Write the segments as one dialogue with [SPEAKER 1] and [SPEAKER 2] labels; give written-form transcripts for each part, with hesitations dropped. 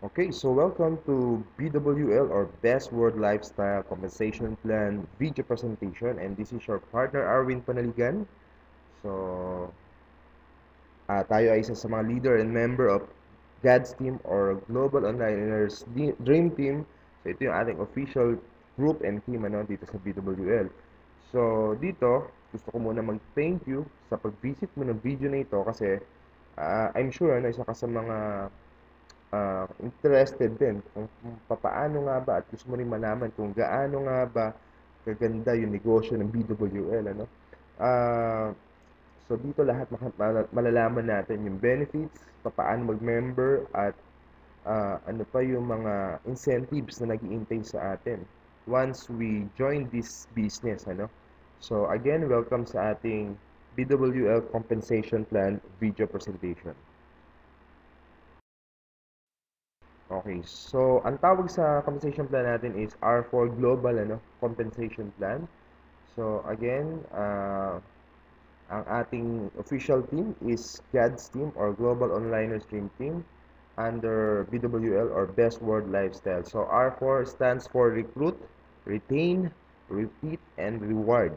[SPEAKER 1] Okay, so welcome to BWL or Best World Lifestyle Compensation Plan video presentation, and this is your partner Arwin Panaligan. So, tayo ay isa sa mga leader and member of God's Team or Global Onliners Dream Team. So ito yung ating official group and team dito sa BWL. So dito, gusto ko muna mag-thank you sa pag-visit mo ng video na ito kasi I'm sure isa ka sa mga interested din kung papaano nga ba at gusto mo rin malaman kung gaano nga ba kaganda yung negosyo ng BWL, ano? Ah, so dito lahat malalaman natin yung benefits, papaano mag-member at ano pa yung mga incentives na nag-iintay sa atin once we join this business, ano? So again, welcome sa ating BWL Compensation Plan video presentation. Okay, so ang tawag sa compensation plan natin is R4 Global Compensation Plan. So again, ang ating official team is GADS team or Global Onliners Dream Team under BWL or Best World Lifestyle. So R4 stands for Recruit, Retain, Repeat, and Reward.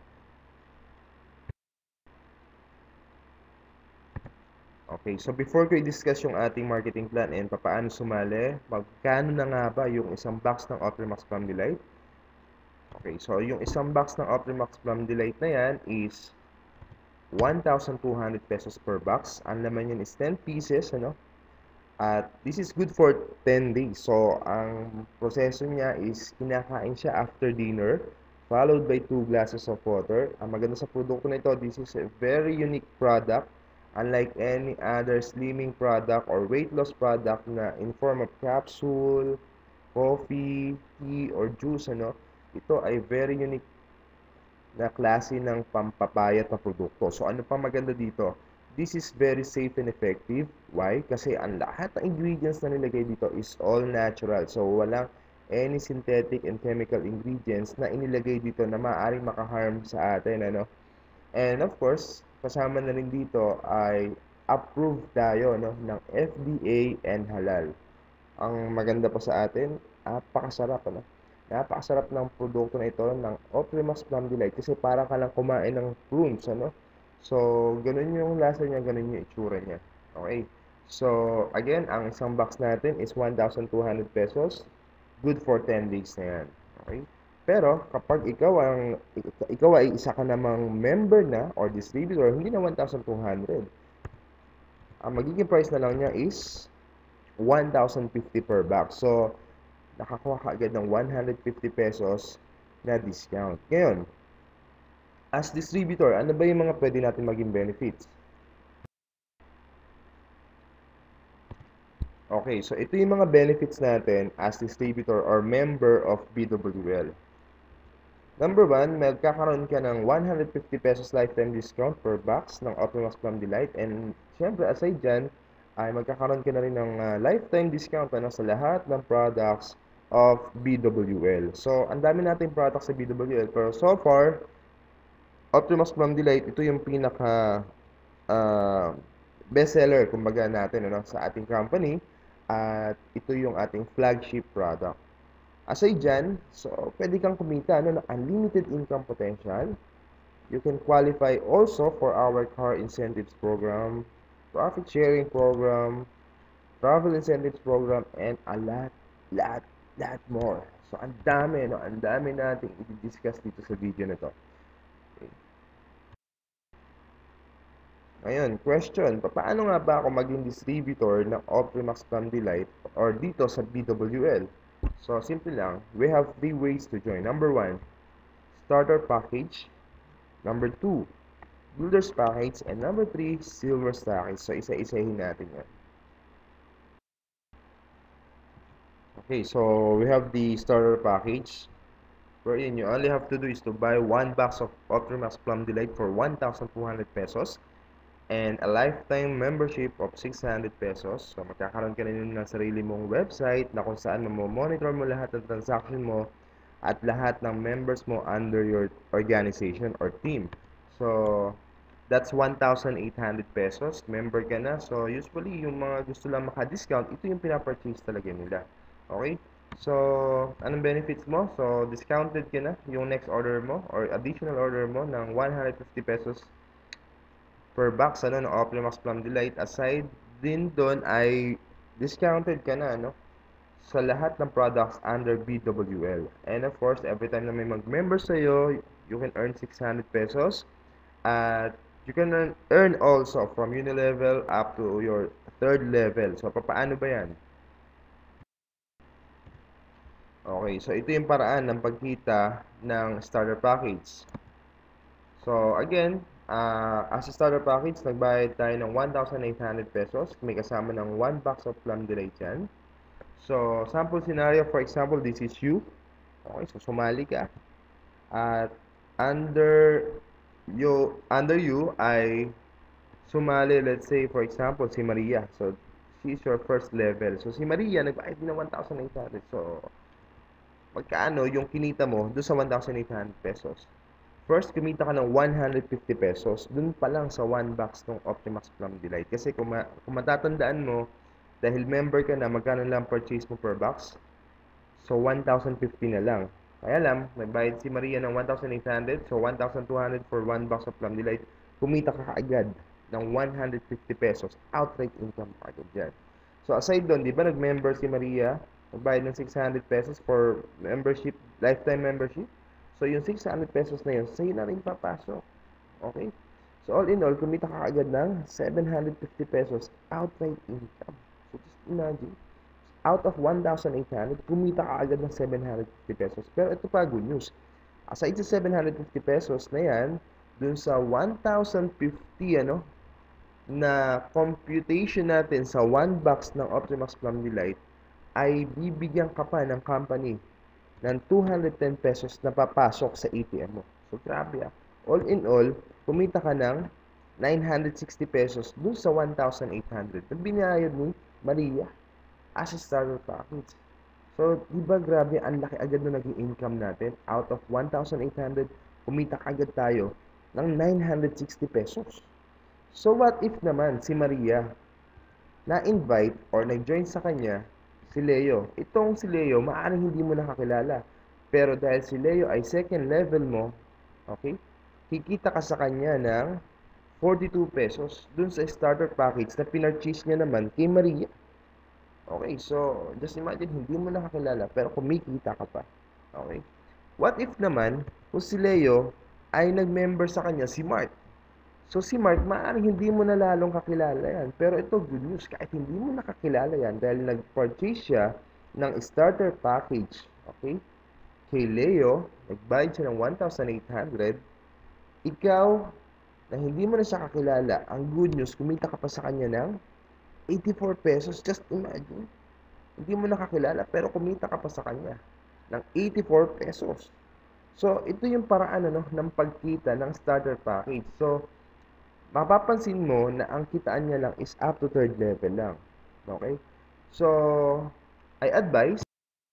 [SPEAKER 1] Okay, so before ko i-discuss yung ating marketing plan and paano sumali, magkano na nga ba yung isang box ng Optimax Plum Delight? Okay, so yung isang box ng Optimax Plum Delight na yan is 1,200 pesos per box. Ang laman yan is 10 pieces, ano? At this is good for 10 days. So, ang proseso niya is kinakain siya after dinner, followed by 2 glasses of water. Ang maganda sa produkto na ito, this is a very unique product. Unlike any other slimming product or weight loss product na in form of capsule, coffee, tea, or juice, ito ay very unique na klase ng pampapayat na produkto. So, ano pang maganda dito? This is very safe and effective. Why? Kasi ang lahat ng ingredients na nilagay dito is all natural. So, walang any synthetic and chemical ingredients na inilagay dito na maaaring makaharm sa atin, ano? And of course, kasama na rin dito ay approved tayo, ng FDA and halal. Ang maganda pa sa atin, napakasarap, Napakasarap ng produkto na ito ng Optimax Plum Delight kasi parang ka lang kumain ng prunes, ano? So, ganun yung lasa niya, ganun yung itsura niya. Okay. So, again, ang isang box natin is 1,200 pesos. Good for 10 days na yan. Okay? Pero, kapag ikaw ay isa ka namang member na or distributor, hindi na 1,200. Ang magiging price na lang niya is 1,050 per box. So, nakakuha ka agad ng 150 pesos na discount. Ngayon, as distributor, ano ba yung mga pwede natin maging benefits? Okay, so ito yung mga benefits natin as distributor or member of BWL. Number 1, magkakaroon ka ng 150 pesos lifetime discount per box ng Optimax Plum Delight. And syempre, aside dyan, ay magkakaroon ka na rin ng lifetime discount sa lahat ng products of BWL. So, ang dami nating products sa BWL. Pero so far, Optimax Plum Delight, ito yung pinaka uh, bestseller, kumbaga natin, sa ating company. At ito yung ating flagship product. Aside dyan, so pwede kang kumita ng unlimited income potential. You can qualify also for our car incentives program, profit sharing program, travel incentives program, and a lot more. So, ang dami, Ang dami nating i-discuss dito sa video na to. Okay. Ngayon, question, paano nga ba ako maging distributor ng Optimax Plum Delight or dito sa BWL? So, simple lang. We have 3 ways to join. Number 1, starter package. Number 2, builders package. And number 3, silver package. So, isa-isahin natin yan. Okay, so we have the starter package. Wherein you only have to do is to buy 1 box of Optimax Plum Delight for 1,200 pesos and a lifetime membership of 600 pesos. So, magkakaroon ka rin ng sarili mong website na kung saan monitor mo lahat ng transaction mo at lahat ng members mo under your organization or team. So, That's 1,800 pesos. Member ka na. So, usually, yung mga gusto lang maka-discount, ito yung pinapurchase talaga nila. Okay? So, anong benefits mo? So, discounted ka na yung next order mo or additional order mo ng 150 pesos per box ng Optimax Plum Delight. Aside din doon ay discounted ka na sa lahat ng products under BWL. And of course, every time na may mag-member sa'yo, you can earn 600 pesos. At you can earn also from Unilevel up to your third level. So, paano ba yan? Okay, so ito yung paraan ng pagkita ng starter package. So, again, as a starter package, nagbayad tayo ng 1,800 pesos. May kasama ng 1 box of Plum Delight yan. So, sample scenario, for example, this is you. Okay, so sumali ka. At under you ay sumali, let's say, for example, si Maria. So, she's your first level. So, si Maria, nagbayad din ng 1,800. So, magkano yung kinita mo doon sa 1,800 pesos? First, kumita ka ng 150 pesos dun pa lang sa 1 box ng Optimax Plum Delight. Kasi kung matatandaan mo, dahil member ka na, magkano lang purchase mo per box? So, 1,050 na lang. Kaya lang, nagbayad si Maria ng 1,800. So, 1,200 for 1 box of Plum Delight. Kumita ka kaagad ng 150 pesos. Outright income agad dyan. So, aside doon, di ba nag-member si Maria? Nagbayad ng 600 pesos for membership, lifetime membership. So, yung 600 pesos na yun, sa'yo na rin papasok. Okay? So, all in all, kumita ka agad ng 750 pesos outright income. So, just imagine, out of 1,800, kumita ka agad ng 750 pesos. Pero ito pa, good news. Aside sa 750 pesos na yan, dun sa 1,050, na computation natin sa 1 box ng Optimax Plum Delight, ay bibigyan ka pa ng company ng 210 pesos na papasok sa ATM mo. So, grabe ah. All in all, kumita ka ng 960 pesos dun sa 1,800 na binayad ni Maria as a starter package. So, di ba grabe, ang laki agad na naging income natin? Out of 1,800, kumita agad tayo ng 960 pesos. So, what if naman si Maria na-invite or nag-join sa kanya si Leo? Itong si Leo, maaaring hindi mo nakakilala. Pero dahil si Leo ay second level mo, okay, kikita ka sa kanya ng 42 pesos dun sa starter package na pinurchase niya naman kay Maria. Okay, so just imagine, hindi mo nakakilala pero kumikita ka pa. Okay? What if naman, kung si Leo ay nag-member sa kanya si Mark? So, si Mark, maaaring hindi mo na lalong kakilala yan. Pero ito, good news, kahit hindi mo nakakilala yan dahil nag-purchase siya ng starter package, okay, kay Leo, nagbayad siya ng 1,800, ikaw, na hindi mo na siya kakilala, ang good news, kumita ka pa sa kanya ng 84 pesos. Just imagine, hindi mo nakakilala, pero kumita ka pa sa kanya ng 84 pesos. So, ito yung paraan ng pagkita ng starter package. So, mapapansin mo na ang kitaan niya lang is up to third level lang. Okay? So, I advise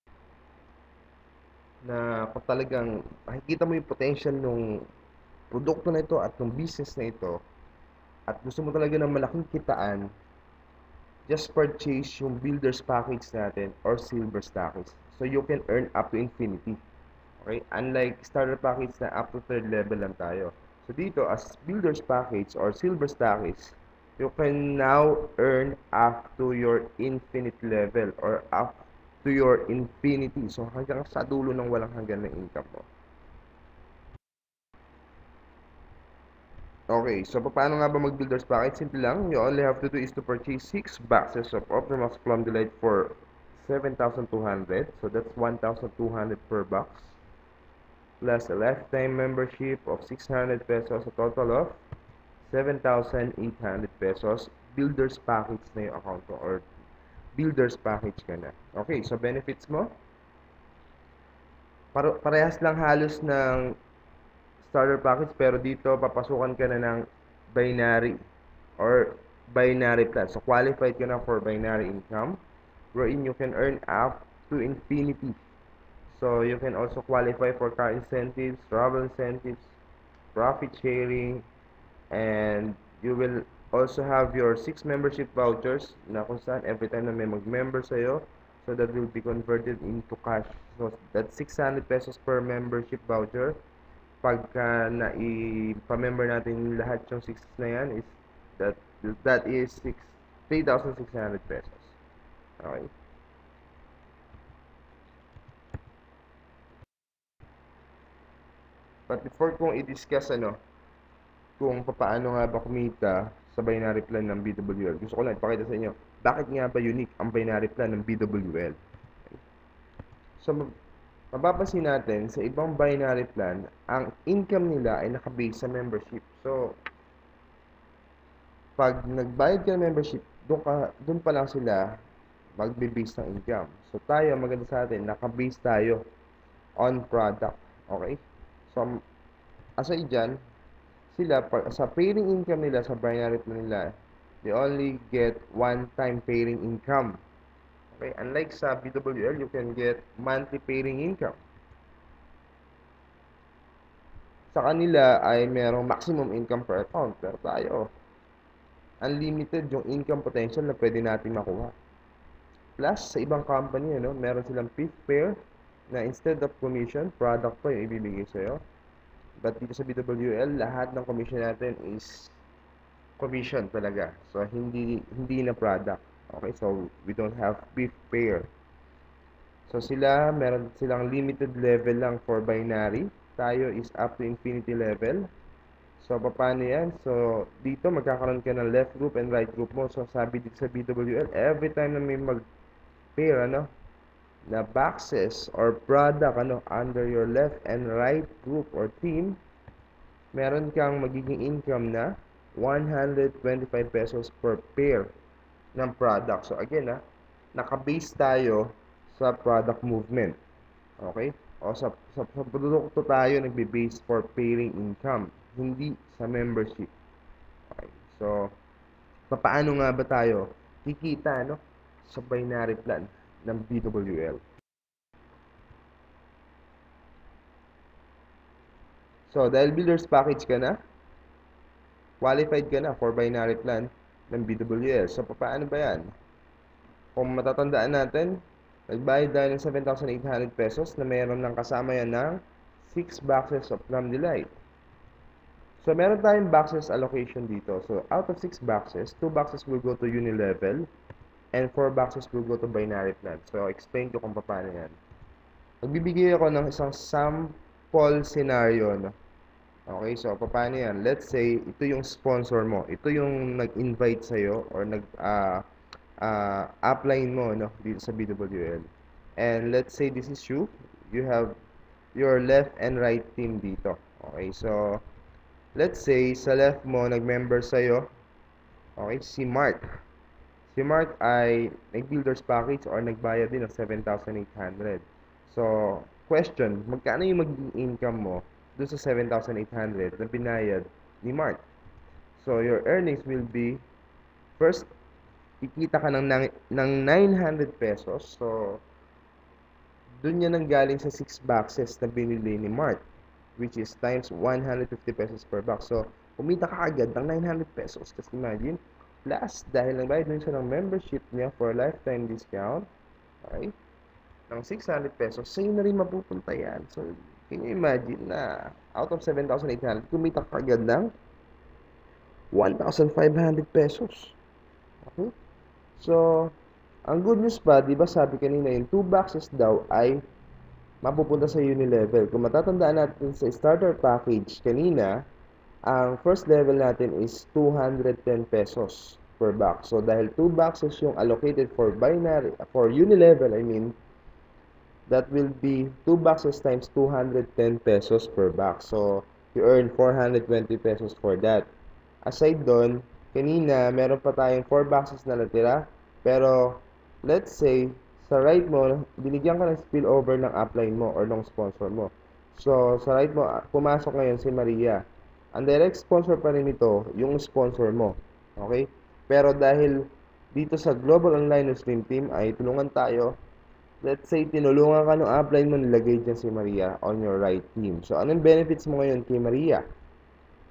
[SPEAKER 1] na kung talagang makikita mo yung potential ng produkto na ito at ng business na ito at gusto mo talaga ng malaking kitaan, just purchase yung builder's package natin or silver package. So, you can earn up to infinity. Okay? Unlike starter package na up to third level lang tayo. So dito, as builder's package or silver package, you can now earn up to your infinite level or up to your infinity. So hanggang sa dulo ng walang hanggan na income mo. Okay, so paano nga ba mag-builder's package? Simple lang. You only have to do is to purchase 6 boxes of Optimax Plum Delight for 7,200. So that's 1,200 per box. Plus a lifetime membership of 600 pesos, a total of 7,800 pesos. Builder's package na yung account mo or builder's package ka na. Okay, so benefits mo, parehas lang halos ng starter package, pero dito papasukan ka na ng binary or binary plan. So qualified ka na for binary income wherein you can earn up to infinity. So, you can also qualify for car incentives, travel incentives, profit sharing, And you will also have your 6 membership vouchers na kung saan every time na may mag-member sa'yo, so that will be converted into cash. So that's 600 pesos per membership voucher. Pagka pa-member natin lahat yung 6 na yan, is that that is 3,600 pesos. Okay. But before kong i-discuss kung paano nga ba kumita sa binary plan ng BWL, gusto ko lang ipakita sa inyo bakit nga ba unique ang binary plan ng BWL. So, mapapansin natin sa ibang binary plan, ang income nila ay nakabase sa membership. So, pag nagbayad ka ng membership, doon pa lang sila magbe-base ng income. So, tayo, maganda sa atin, nakabase tayo on product. Okay? So, aside dyan, sila, sa pairing income nila, sa binary plan nila, they only get one-time pairing income. Okay? Unlike sa BWL, you can get monthly pairing income. Sa kanila ay merong maximum income per account. Pero tayo, unlimited yung income potential na pwede natin makuha. Plus, sa ibang company, meron silang fifth pair na instead of commission, product pa yung ibibigay sa'yo. But dito sa BWL, lahat ng commission natin is commission talaga. So, hindi na product. Okay, so we don't have fifth pair. So, meron silang limited level lang for binary. Tayo is up to infinity level. So, paano yan? So, dito magkakaroon ka ng left group and right group mo. So, sabi dito sa BWL, every time na may mag-pair, na boxes or product, under your left and right group or team, meron kang magiging income na 125 pesos per pair ng product. So, again, naka-base tayo sa product movement. Okay? O sa produkto tayo nagbe-base for pairing income, hindi sa membership. Okay. So, paano nga ba tayo kikita sa binary plan ng BWL? So, dahil builders package ka na, qualified ka na for binary plan ng BWL. So, paano ba yan? Kung matatandaan natin, nagbayad tayo ng 7,800 pesos na meron ng kasama yan ng 6 boxes of Plum Delight. So, meron tayong boxes allocation dito. So, out of 6 boxes, 2 boxes will go to Unilevel and 4 boxes will go to binary plan. So, explain ko kung paano yan. Magbibigay ako ng isang sample scenario, Okay, so paano yan? Let's say, ito yung sponsor mo. Ito yung nag-invite sa'yo or upline mo dito sa BWL. And let's say this is you. You have your left and right team dito. Okay, so let's say sa left mo nag-member sa'yo, okay, si Mark. Si Mark ay nag-builders package or nagbayad din ng 7,800. So, question, magkano yung magiging income mo doon sa 7,800 na binayad ni Mark? So, your earnings will be, first, kikita ka ng 900 pesos. So, doon yan nanggaling sa 6 boxes na binili ni Mark, which is times 150 pesos per box. So, kumita ka agad ng 900 pesos. Kasi imagine, plus, dahil nagbayad din siya ng membership niya for lifetime discount, okay, ng 600 pesos, sa'yo na rin mapupunta yan. So, can you imagine na out of 7,800, kumita ka agad ng 1,500 pesos. Okay? So, ang good news pa, di ba sabi kanina, yung 2 boxes daw ay mapupunta sa Unilevel. Kung matatandaan natin sa starter package kanina, ang first level natin is 210 pesos per box. So, dahil 2 boxes yung allocated for binary, for Unilevel, I mean, that will be 2 boxes times 210 pesos per box. So, you earn 420 pesos for that. Aside doon, kanina, meron pa tayong 4 boxes na natira. Pero, let's say, sa right mo, binigyan ka ng spillover ng upline mo or ng sponsor mo. So, sa right mo, pumasok ngayon si Maria. Ang direct sponsor pa rin ito, yung sponsor mo. Okay? Pero dahil dito sa Global Online Stream Team ay tulungan tayo, let's say, tinulungan ka ng upline mo, nilagay dyan si Maria on your right team. So, anong benefits mo ngayon kay Maria?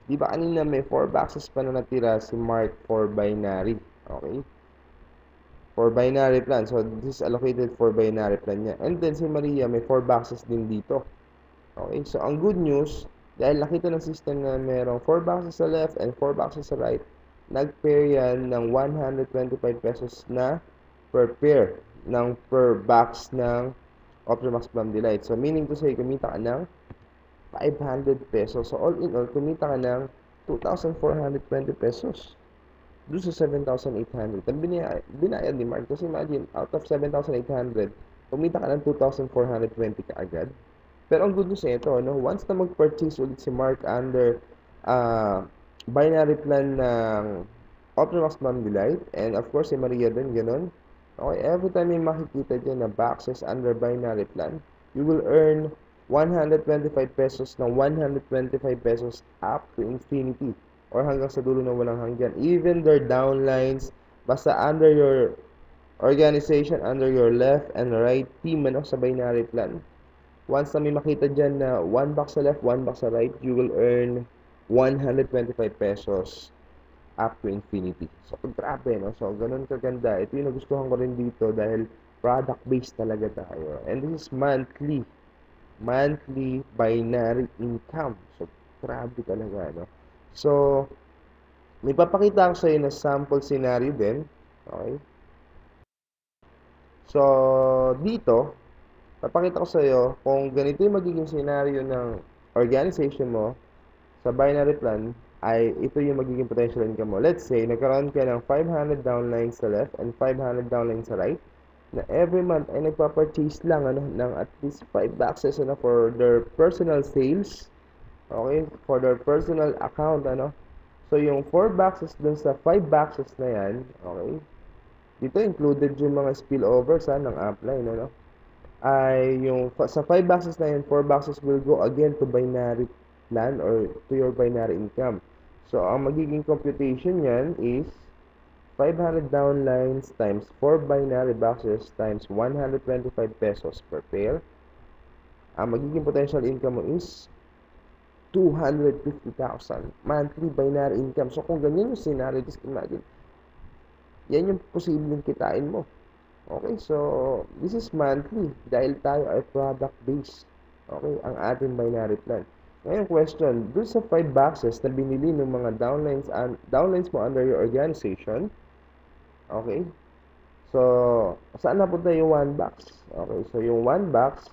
[SPEAKER 1] Di ba kanina may 4 boxes pa na natira si Mark for binary? Okay? For binary plan. So, this is allocated for binary plan niya. And then, si Maria, may 4 boxes din dito. Okay? So, ang good news, dahil nakita ng system na merong 4 boxes sa left and 4 boxes sa right, nag-pair yan ng 125 pesos na per pair ng per box ng Optimax Plum Delight. So, meaning to say, kumita ka ng 500 pesos. So, all in all, kumita ka ng 2,420 pesos doon sa 7,800. Ang binayad ni Mark. Kasi imagine, out of 7,800, kumita ka ng 2,420 ka agad. Pero ang good news ito, no? Once na mag-purchase ulit si Mark under binary plan ng Optimax Plum Delight, and of course si Maria din, ganun. Okay, every time may makikita dyan na boxes under binary plan, you will earn 125 pesos ng 125 pesos up to infinity or hanggang sa dulo na walang hanggan. Even their downlines, basta under your organization, under your left and right team ano, sa binary plan. Once na may makita dyan na 1 box sa left, 1 box sa right, you will earn 125 pesos up to infinity. So, grabe, no? So, ganun kaganda. Ito yung nagustuhan ko rin dito dahil product-based talaga tayo. And this is monthly. Monthly binary income. So, grabe talaga, no? So, may papakita ko sa iyo na sample scenario din. Okay? So, dito, papakita ko sa iyo kung ganito yung magiging scenario ng organization mo sa binary plan, ay ito yung magiging potential income mo. Let's say, nagkaroon ka ng 500 downlines sa left and 500 downlines sa right, na every month ay nagpa-purchase lang ano, ng at least 5 boxes ano, for their personal sales, okay, for their personal account, ano. So, yung 4 boxes dun sa 5 boxes na yan, okay, dito included yung mga spillovers ng upline, ano, ay yung sa 5 boxes na yun, 4 boxes will go again to binary plan or to your binary income. So, ang magiging computation yan is 500 downlines times 4 binary boxes times 125 pesos per pair. Ang magiging potential income mo is 250,000 monthly binary income. So, kung ganyan yung scenario, just imagine, yan yung posibleng kitain mo. Okay, so, this is monthly dahil tayo ay product-based. Okay, ang ating binary plan. Ngayon, question, dun sa 5 boxes na binili ng mga downlines mo under your organization, okay, so, saan napunta yung 1 box? Okay, so yung 1 box,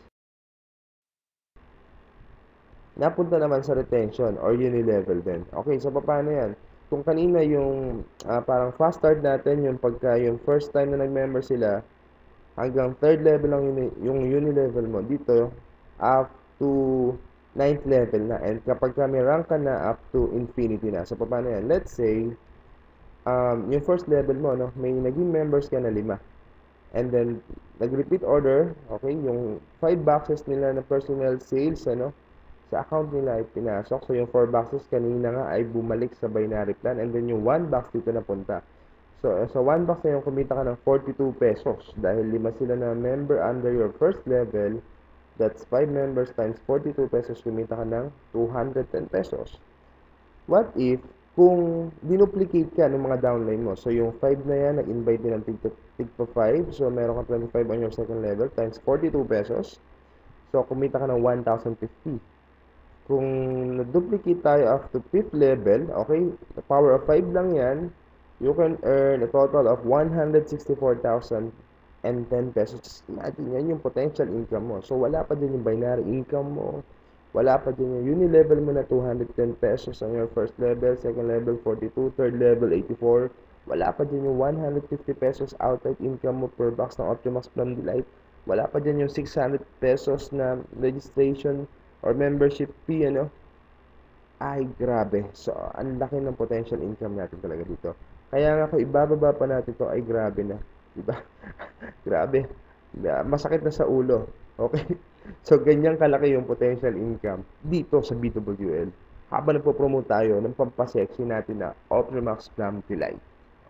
[SPEAKER 1] napunta naman sa retention or unilevel din. Okay, so paano yan? Kung kanina yung parang fast start natin, yung pagka yung first time na nag-member sila, hanggang third level lang yung unilevel mo. Dito, up to 9th level na. And kapag may rank ka na, up to infinity na. So, paano yan? Let's say, yung first level mo, no, may naging members ka na 5. And then, nag-repeat order, okay, yung 5 boxes nila na personal sales, ano, sa account nila ay pinasok. So, yung 4 boxes kanina nga ay bumalik sa binary plan. And then, yung 1 box dito napunta. So, sa 1 box na yung kumita ka ng 42 pesos. Dahil 5 sila na member under your first level, that's 5 members times 42 pesos, kumita ka ng 210 pesos. What if, kung dinuplicate ka ng mga downline mo, so yung 5 na yan, nag-invite din ng tigpa 5, so meron ka 25 on your second level, times 42 pesos, so kumita ka ng 1,050. Kung na-duplicate tayo up to 5th level, okay, the power of 5 lang yan, you can earn a total of 164,010 pesos. Imagine, yan yung potential income mo. So, wala pa din yung binary income mo. Wala pa din yung unilevel mo na 210 pesos on your first level, second level 42, third level 84. Wala pa din yung 150 pesos outright income mo per box ng Optimax Plum Delight. Wala pa din yung 600 pesos na registration or membership fee, ano. Ay, grabe. So, ang laki ng potential income natin talaga dito. Kaya nga kung ibababa pa natin to, ay grabe na. Diba? Grabe. Masakit na sa ulo. Okay? So, ganyan kalaki yung potential income dito sa BWL. Habang nagpo-promote tayo ng pampasexy natin na Optimax Plum Delight.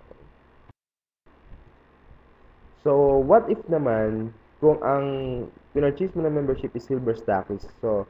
[SPEAKER 1] So, what if naman kung ang pinurchase mo na membership is Silver Stackies? So,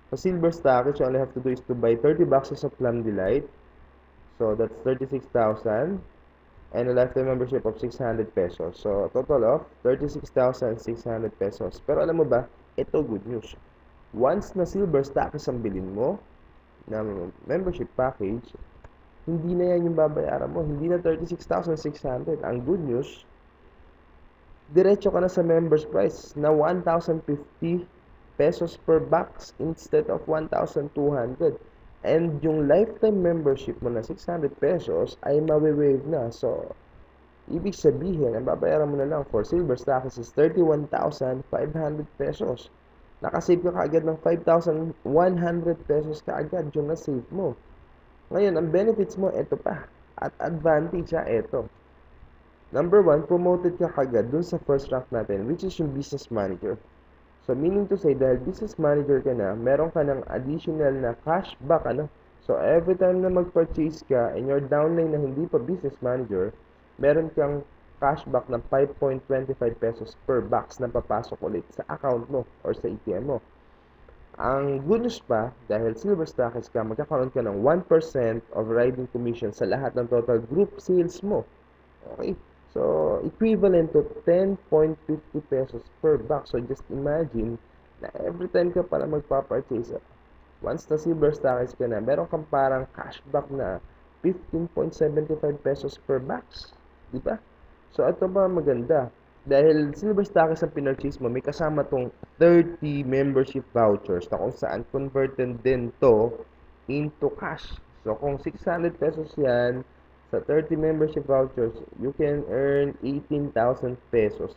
[SPEAKER 1] Sa Silver Stackers, you only have to do is to buy 30 boxes of Plum Delight. So, that's 36,000. And a lifetime membership of 600 pesos. So, total of 36,600 pesos. Pero alam mo ba, ito good news. Once na Silver Stackers ang bilhin mo, ng membership package, hindi na yan yung babayaran mo. Hindi na 36,600. Ang good news, diretso ka na sa members price na 1,050 pesos per box instead of 1,200. And yung lifetime membership mo na 600 pesos ay mawi-waive na. So, ibig sabihin, ang babayaran mo na lang for Silver Stackers is 31,500 pesos. Nakasave ka kaagad ng 5,100 pesos kaagad yung na-save mo. Ngayon, ang benefits mo, ito pa. At advantage, ito. Number 1, promoted ka kagad dun sa first rank natin, which is yung business manager. So, meaning to say, dahil business manager ka na, meron ka ng additional na cashback, ano? So, every time na mag-purchase ka in your downline na hindi pa business manager, meron kang cashback ng 5.25 pesos per box na papasok ulit sa account mo or sa ATM mo. Ang good news pa, dahil Silver Stackers ka, magkakaroon ka ng 1% of riding commission sa lahat ng total group sales mo. Okay? So, equivalent to 10.50 pesos per box. So, just imagine na every time ka pala magpa-purchase, once na Silver Stackers ka na, meron kang parang cashback na 15.75 pesos per box. Diba? So, ito ba maganda? Dahil Silver Stackers ang pinurchase mo, may kasama tong 30 membership vouchers na kung saan converted din to into cash. So, kung 600 pesos yan, sa 30 membership vouchers, you can earn 18,000 pesos.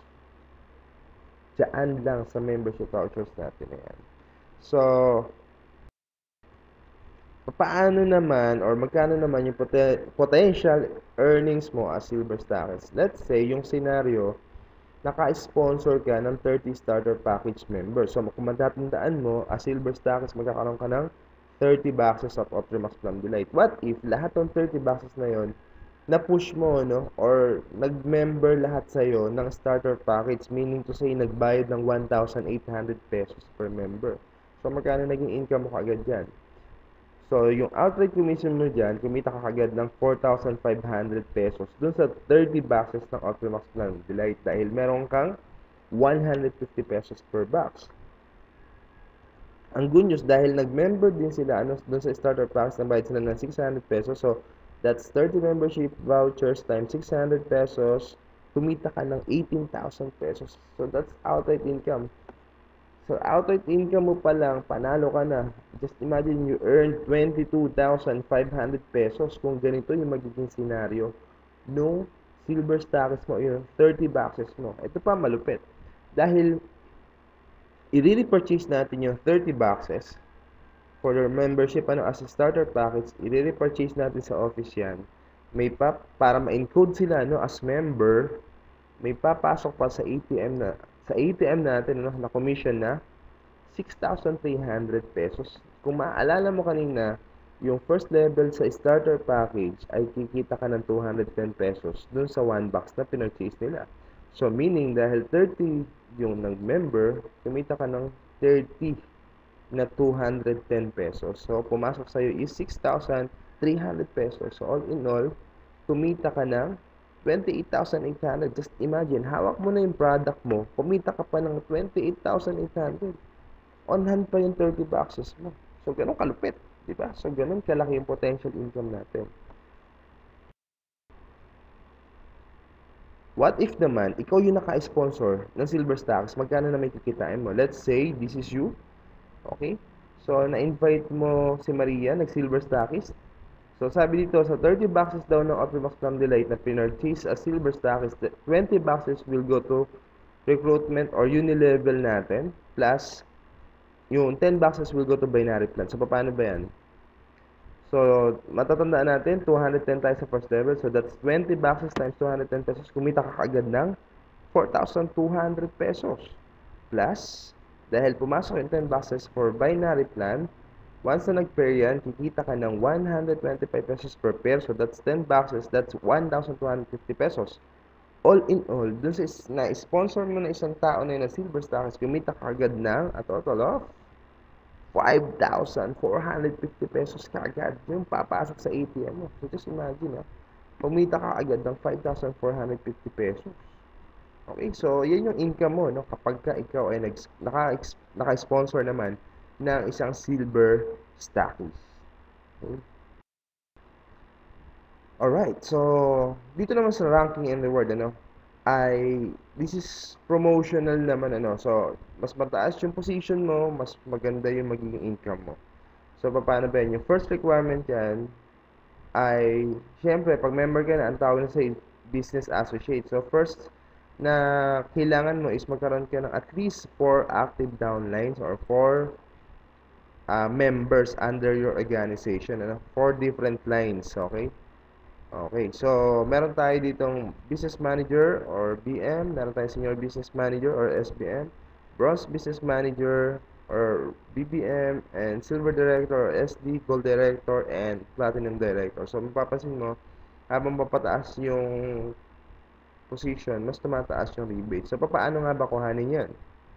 [SPEAKER 1] Diyan lang sa membership vouchers natin na yan. So, paano naman or magkano naman yung potential earnings mo as Silver Stackers? Let's say, yung scenario, naka-sponsor ka ng 30 starter package member. So, kung matatandaan mo, as Silver Stackers, magkakaroon ka ng 30 boxes of Optimax Plum Delight. What if lahat ng 30 boxes na yon na-push mo, no? Or nag-member lahat sa'yo ng starter package, meaning to say, nagbayad ng 1,800 pesos per member. So, magkano naging income mo kagad yan? So, yung outright commission mo dyan, kumita ka kagad ng 4,500 pesos dun sa 30 boxes ng Optimax Plum Delight dahil meron kang 150 pesos per box. Ang good news, dahil nag-member din sila dun sa starter packs, nabayad sila ng 600 pesos. So, that's 30 membership vouchers times 600 pesos. Kumita ka ng 18,000 pesos. So, that's outright income. So, outright income mo pa lang, panalo ka na. Just imagine you earn 22,500 pesos kung ganito yung magiging scenario nung Silver Stackers mo, yung 30 boxes mo. Ito pa malupit. Dahil i-repurchase natin yung 30 boxes for your membership as a starter package, i-repurchase natin sa office yan. May para ma-encode sila as member, may papasok pa sa ATM natin na commission na 6,300 pesos. Kung maaalala mo kanina, yung first level sa starter package ay kikita ka ng 210 pesos dun sa 1 box na pinurchase nila. So, meaning, dahil 30 yung nag-member, kumita ka ng 30 na 210 pesos. So, pumasok sa'yo is 6,300 pesos. So, all in all, kumita ka ng 28,800. Just imagine, hawak mo na yung product mo, kumita ka pa ng 28,800. On hand pa yung 30 boxes mo. So, ganun kalupit. Diba? So, ganun kalaki yung potential income natin. What if naman, ikaw yung naka-sponsor ng Silver Stackers, magkano na may kikitain mo? Let's say, this is you. Okay? So, na-invite mo si Maria, nag-Silver Stackers. So, sabi dito, sa 30 boxes daw ng Optimax Plum Delight na pinurchase as Silver Stackers, 20 boxes will go to recruitment or unilevel natin, plus yung 10 boxes will go to binary plan. So, paano ba yan? So, matatandaan natin, 210 tayo sa first level. So, that's 20 boxes times 210 pesos. Kumita ka kaagad ng 4,200 pesos. Plus, dahil pumasok yung 10 boxes for binary plan, once na nag-pair yan, kikita ka ng 125 pesos per pair. So, that's 10 boxes. That's 1,250 pesos. All in all, dun sa na-sponsor mo na isang tao na yun na Silver Stackers, kumita ka agad ng a total of 5,450 pesos kaagad yung papasok sa ATM mo. So just imagine, kumita ka agad ng 5,450 pesos. Okay, so yan yung income mo, no? Kapag ka ikaw ay naka-sponsor naman ng isang silver stockies. Okay? Alright, so dito naman sa ranking and reward, this is promotional naman, so mas mataas yung position mo, mas maganda yung magiging income mo. So, paano ba yan? Yung first requirement yan ay, syempre, pag member ka na, ang tawag na sa business associate. So, first na kailangan mo is magkaroon ka ng at least 4 active downlines or 4 members under your organization. 4 different lines, okay? Okay, so meron tayo ditong business manager or BM, meron tayong senior business manager or SBM, bronze business manager or BBM, and silver director or SD, gold director, and platinum director. So mapapansin mo, habang papataas yung position, mas tumataas yung rebate. So paano nga ba kuhanin yan?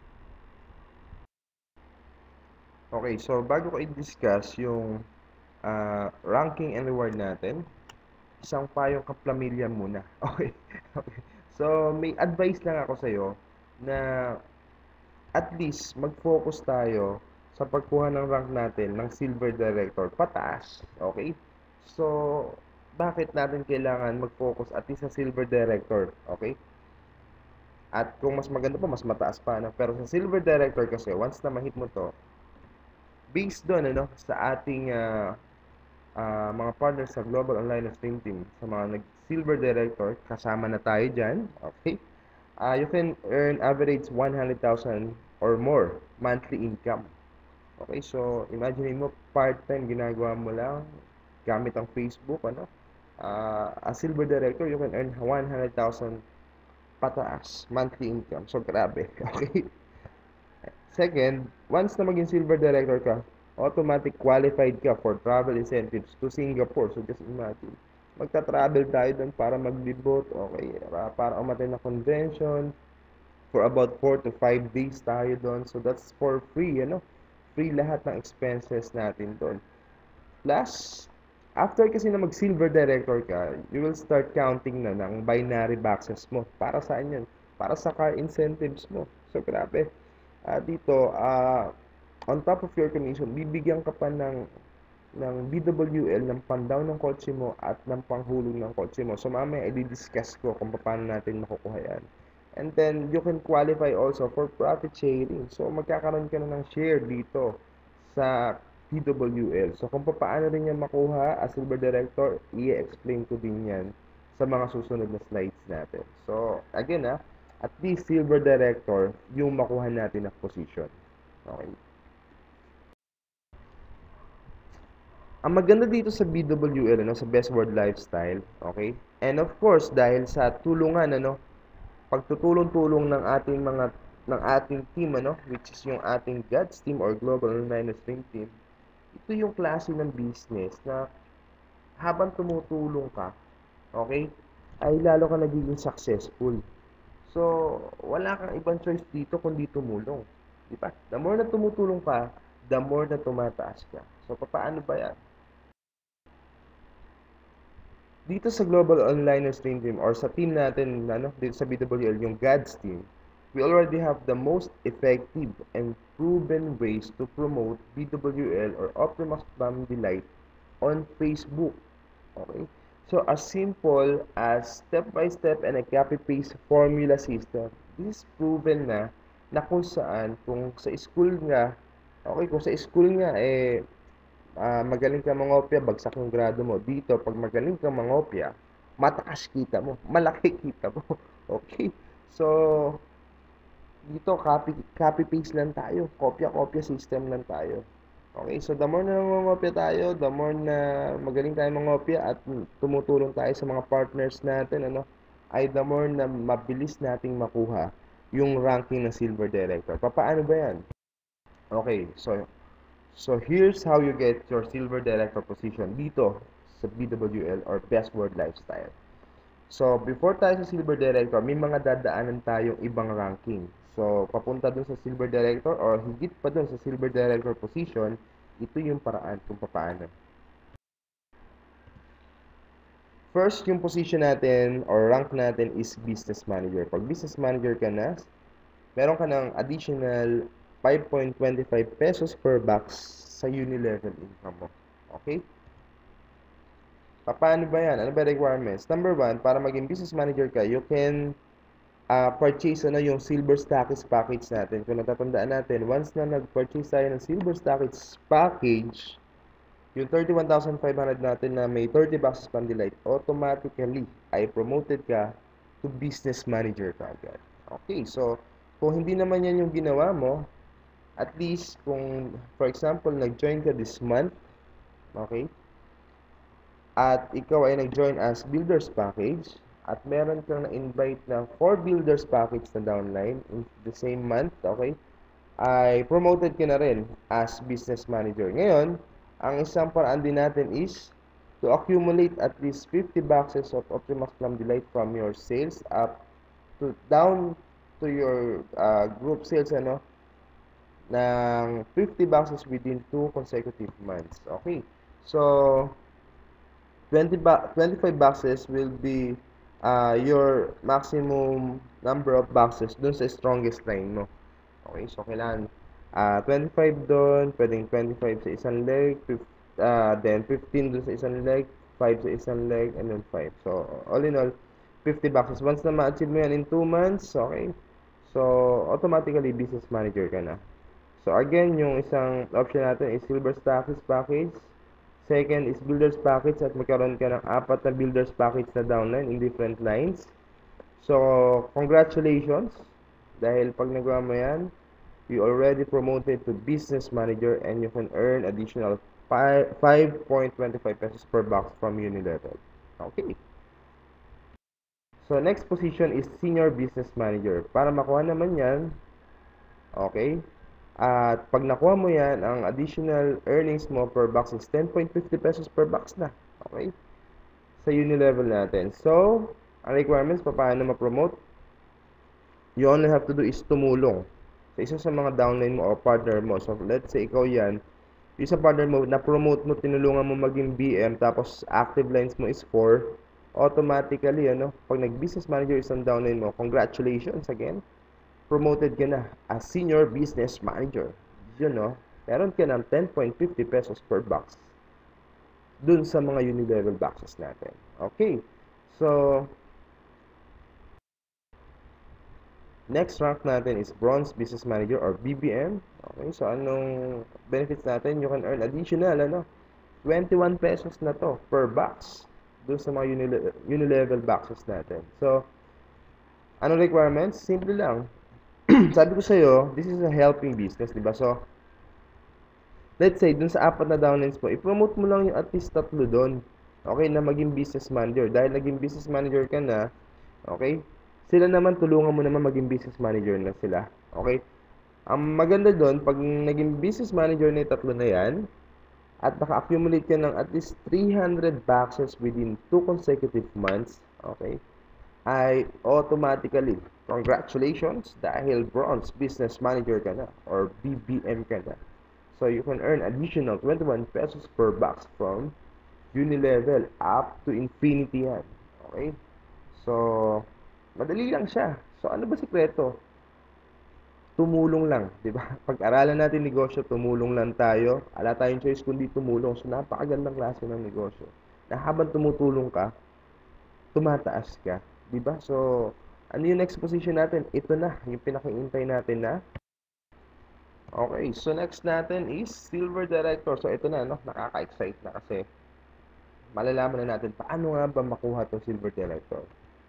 [SPEAKER 1] Okay, so bago ko i-discuss yung ranking and reward natin, isang payong kaplamilya muna. Okay. Okay. So, may advice lang ako sa'yo na at least mag-focus tayo sa pagkuha ng rank natin ng silver director pataas. Okay? So, bakit natin kailangan mag-focus at least sa silver director? Okay? At kung mas maganda pa, mas mataas pa. Pero sa silver director kasi, once na ma-hit mo to, based doon sa ating mga partners sa Global Online Stream Team, sa mga nag-silver director, kasama na tayo dyan, okay? You can earn average 100,000 or more monthly income. Okay, so imagine mo, part-time ginagawa mo lang gamit ang Facebook, as silver director, you can earn 100,000 pataas monthly income. So, grabe, okay? Second, once na maging silver director ka, automatic qualified ka for travel incentives to Singapore. So, just imagine. Magta-travel tayo doon para maglibot, okay, para umattend na convention. For about 4 to 5 days tayo doon. So, that's for free, Free lahat ng expenses natin doon. Plus, after kasi na mag-silver director ka, you will start counting na ng binary boxes mo. Para saan yan? Para sa car incentives mo. So, grabe. Dito, on top of your commission, bibigyan ka pa ng BWL, ng pandown ng kotse mo at ng panghulog ng kotse mo. So, mamaya i-discuss ko kung paano natin makukuha yan. And then, you can qualify also for profit sharing. So, magkakaroon ka na ng share dito sa PWL. So, kung paano rin yan makuha as silver director, i-explain ko din yan sa mga susunod na slides natin. So, again, at least silver director yung makuha natin na position. Okay. Ang maganda dito sa BWL, sa Best World Lifestyle, okay? And of course, dahil sa tulungan, pagtutulong-tulong ng ating team, which is yung ating GODS team or Global Online Stream Team, ito yung klase ng business na habang tumutulong ka, okay, ay lalo ka nagiging successful. So, wala kang ibang choice dito kundi tumulong. Di ba? The more na tumutulong ka, the more na tumataas ka. So, paano ba yan? Dito sa Global Online Stream Team or sa team natin, dito sa BWL, yung GODS team, we already have the most effective and proven ways to promote BWL or Optimus Prime Delight on Facebook. Okay? So, as simple as step-by-step and a copy-paste formula system, this is proven na kung saan, kung sa school nga, okay, kung sa school nga, magaling ka mangopya, bagsak yung grado mo. Dito, pag magaling ka mangopya, mataas kita mo, malaki kita mo. Okay? So, dito, copy-paste lang tayo. Kopya-kopya system lang tayo. Okay, so the more na nangongopya tayo, the more na magaling tayo mangopya at tumutulong tayo sa mga partners natin, ay the more na mabilis nating makuha yung ranking ng silver director. Paano ba yan? Okay, so here's how you get your silver director position dito sa BWL or Best World Lifestyle. So, before tayo sa Silver Director, may mga dadaanan tayong ibang ranking. So, papunta dun sa Silver Director or higit pa dun sa Silver Director position, ito yung paraan kung paano. First, yung position natin or rank natin is Business Manager. Pag Business Manager ka na, meron ka ng additional 5.25 pesos per box sa uni-level income mo. Okay? Paano ba yan? Ano ba requirements? Number one, para maging business manager ka, you can purchase yung Silver Stackers package natin. Kung natatandaan natin, once na nag-purchase tayo ng Silver Stackers package, yung 31,500 natin na may 30 boxes pang delight, automatically ay promoted ka to business manager ka agad. Okay, so kung hindi naman yan yung ginawa mo, at least kung, for example, nag-join ka this month, okay, at ikaw ay nag-join as builders package, at meron kang na-invite na 4 builders package na downline in the same month, okay, ay promoted ka na rin as business manager. Ngayon, ang isang paraan din natin is to accumulate at least 50 boxes of Optimax Plum Delight from your sales up to down to your group sales ng 50 boxes within 2 consecutive months. Okay. So, 25 boxes will be your maximum number of boxes dun sa strongest line mo. Okay, so kailangan 25 doon, pwedeng 25 sa isang leg, then 15 doon sa isang leg, 5 sa isang leg, and then 5. So, all in all, 50 boxes. Once na ma-achieve mo yan in 2 months, okay, so automatically business manager ka na. So, again, yung isang option natin is Silver Stackers package. Second is Builders package at magkaroon ka ng 4 na Builders package na downline in different lines. So, congratulations. Dahil pag nagawa mo yan, you already promoted to business manager and you can earn additional 5.25 pesos per box from Unilevel. Okay. So, next position is senior business manager. Para makuha naman yan, okay, at pag nakuha mo yan, ang additional earnings mo per box is 10.50 pesos per box na. Okay? Sa uni-level natin. So, ang requirements, paano ma-promote? You only have to do is tumulong sa isa sa mga downline mo o partner mo. So, let's say ikaw yan, yung sa partner mo, na-promote mo, tinulungan mo maging BM, tapos active lines mo is 4, automatically, pag nag-business manager isang downline mo, congratulations again, promoted ka na as senior business manager. Meron ka ng 10.50 pesos per box dun sa mga uni-level boxes natin. Okay. So, next rank natin is Bronze Business Manager or BBM. Okay. So, anong benefits natin? You can earn additional, 21 pesos na to per box dun sa mga uni-level boxes natin. So, anong requirements? Simple lang. Sabi ko sa'yo, this is a helping business, diba? So, let's say, dun sa 4 na downlines mo, i-promote mo lang yung at least 3 doon. Okay, na maging business manager. Dahil naging business manager ka na, okay, sila naman, tulungan mo naman maging business manager na sila. Okay? Ang maganda doon, pag naging business manager na yung 3 na yan, at naka-accumulate ka ng at least 300 boxes within 2 consecutive months, okay, ay automatically, congratulations, dahil Bronze Business Manager ka na, or BBM ka na. So, you can earn additional 21 pesos per box from Unilevel up to infinity yan. Okay? So, madali lang siya. So, ano ba sikreto? Tumulong lang, di ba? Pag-aralan natin negosyo, tumulong lang tayo. Wala tayong choice kundi tumulong. So, napakagandang klase ng negosyo. Na habang tumutulong ka, tumataas ka. Diba? So, ano yung next position natin? Ito na, yung pinakaintay natin na. Okay, so next natin is Silver Director. So, ito na, nakaka-excite na kasi malalaman na natin paano nga ba makuha itong Silver Director.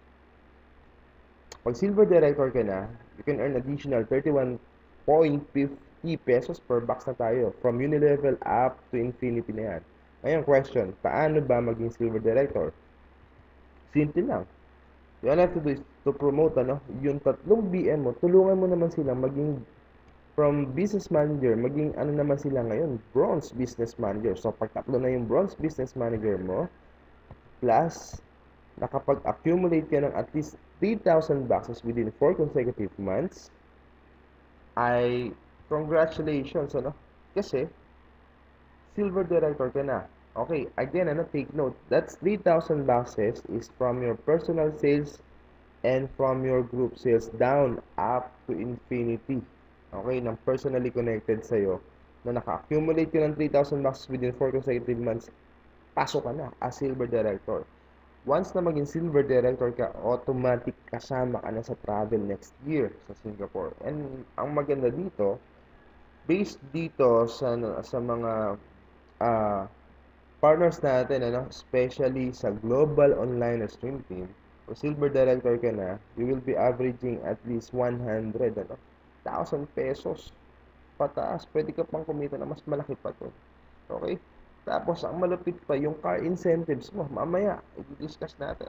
[SPEAKER 1] Pag Silver Director ka na, you can earn additional 31.50 pesos per box na tayo from Unilevel up to infinity na yan. Ngayon, question, paano ba maging Silver Director? Simple lang. You all have to do is to promote, yung 3 BM mo, tulungan mo naman silang maging from business manager, maging naman sila ngayon, bronze business manager. So, pag 3 na yung bronze business manager mo, plus nakapag-accumulate ka ng at least 3,000 boxes within 4 consecutive months, ay congratulations, ano? Kasi, silver director ka na. Okay, again, take note, that's 3,000 boxes is from your personal sales and from your group sales down up to infinity. Okay, ng personally connected sa'yo na naka-accumulate ka ng 3,000 boxes within 4 consecutive months, pasok ka na as silver director. Once na maging silver director ka, automatic kasama ka na sa travel next year sa Singapore. And ang maganda dito, based dito sa mga uh, partners natin, especially sa Global Online Stream Team, kung silver director ka na, you will be averaging at least 100, 1,000 pesos pataas. Pwede ka pang kumita na mas malaki pa to. Okay? Tapos, ang malupit pa, yung car incentives mo, mamaya, i-discuss natin.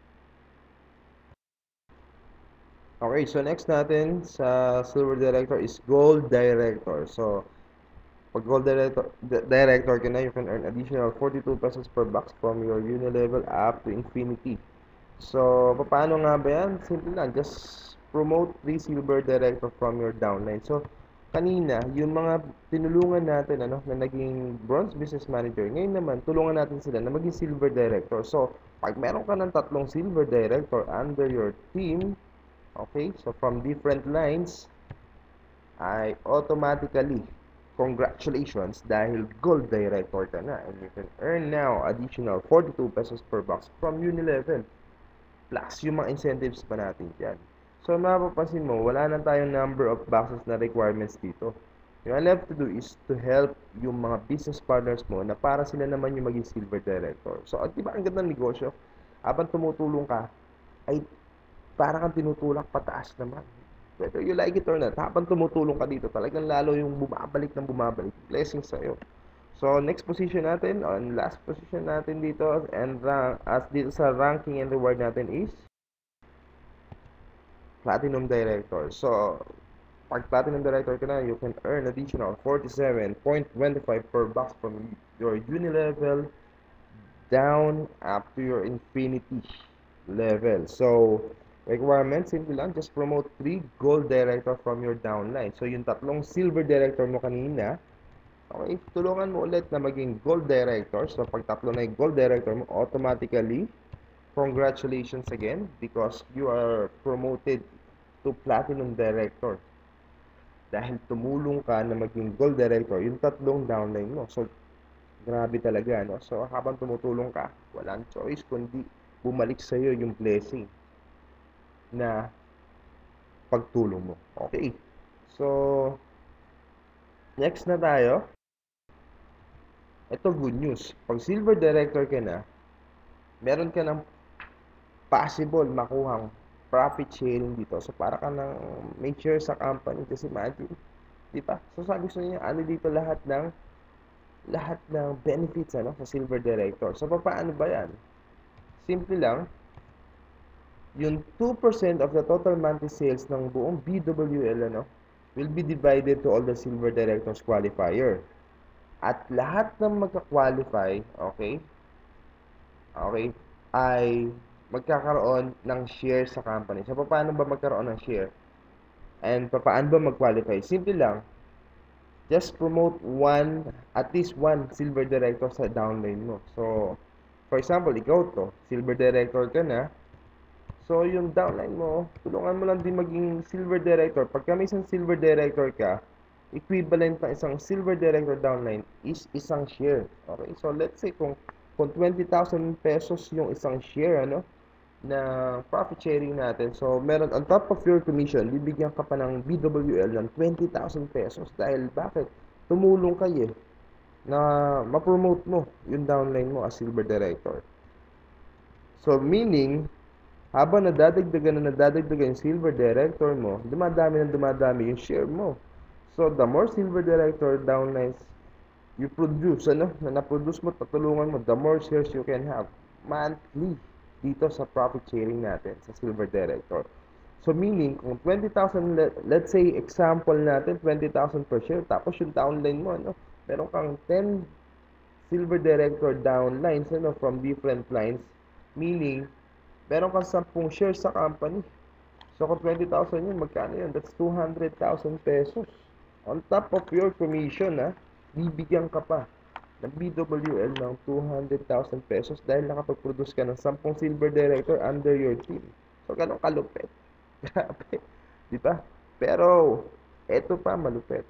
[SPEAKER 1] Okay, so next natin sa silver director is gold director. So, pag gold director ka na, you can earn additional 42 pesos per box from your Unilevel up to infinity. So, paano nga ba yan? Simple lang, just promote the silver director from your downline. So, kanina, yung mga tinulungan natin na naging bronze business manager, ngayon naman, tulungan natin sila na maging silver director. So, pag meron ka ng tatlong silver director under your team, okay, so from different lines, ay automatically, congratulations dahil gold director ka na and you can earn now additional 42 pesos per box from Unilevel plus yung mga incentives pa natin dyan. So, mapapansin mo, wala na tayong number of boxes na requirements dito. Yung all have to do is to help yung mga business partners mo na para sila naman yung maging silver director. So, di ba ang ganda ng negosyo? Habang tumutulong ka, ay para kang tinutulak pataas naman. Whether you like it or not, habang tumutulong ka dito, talagang lalo yung bumabalik ng bumabalik. Blessings sa'yo. So, next position natin, on last position natin dito, and as dito sa ranking and reward natin is Platinum Director. So, pag Platinum Director ka na, you can earn additional 47.25 per box from your Unilevel down up to your Infinity level. So, requirements, simple lang, just promote 3 Gold Director from your downline. So, yung tatlong Silver Director mo kanina, okay, tulungan mo ulit na maging Gold Director. So, pag tatlo na yung Gold Director mo, automatically, congratulations again because you are promoted to Platinum Director. Dahil tumulong ka na maging Gold Director, yung tatlong downline mo. So, grabe talaga, no? So, habang tumutulong ka, walang choice kundi bumalik sa'yo yung blessing na pagtulong mo. Okay. So, next na tayo. Ito, good news. Pag silver director ka na, meron ka ng possible makuhang profit sharing dito. So, para ka nang may share sa company. Kasi imagine, di ba? So, sabi ko niya, ano dito lahat ng benefits sa silver director. So, paano ba yan? Simple lang, yung 2% of the total monthly sales ng buong BWL will be divided to all the silver directors qualifier. At lahat ng magka-qualify, okay, ay magkakaroon ng share sa company. So, paano ba magkaroon ng share? And paano ba mag-qualify? Simple lang, just promote at least one silver director sa downline mo. So, for example, ikaw to, silver director ka na, so yung downline mo, tulungan mo lang din maging silver director. Pag may isang silver director ka, equivalent ng isang silver director downline is isang share. Okay? So, let's say kung 20,000 pesos yung isang share, na profit sharing natin. So, meron on top of your commission, bibigyan ka pa ng BWL ng 20,000 pesos. Dahil bakit? Tumulong kayo na ma-promote mo yung downline mo as silver director. So, meaning, habang nadadagdagan yung silver director mo, dumadami yung share mo. So, the more silver director downlines you produce, na na-produce mo, tatulungan mo, the more shares you can have monthly dito sa profit sharing natin sa silver director. So, meaning, kung 20,000, let's say, example natin, 20,000 per share, tapos yung downline mo, meron kang 10 silver director downlines, from different lines, meaning, Meron kang 10 shares sa company. So, kung 20,000 yun, magkano yun? That's 200,000 pesos. On top of your commission, bibigyan ka pa ng BWL ng 200,000 pesos dahil nakapag-produce ka ng 10 silver director under your team. So, ganun kalupit. Grabe. Di ba? Pero, eto pa malupit.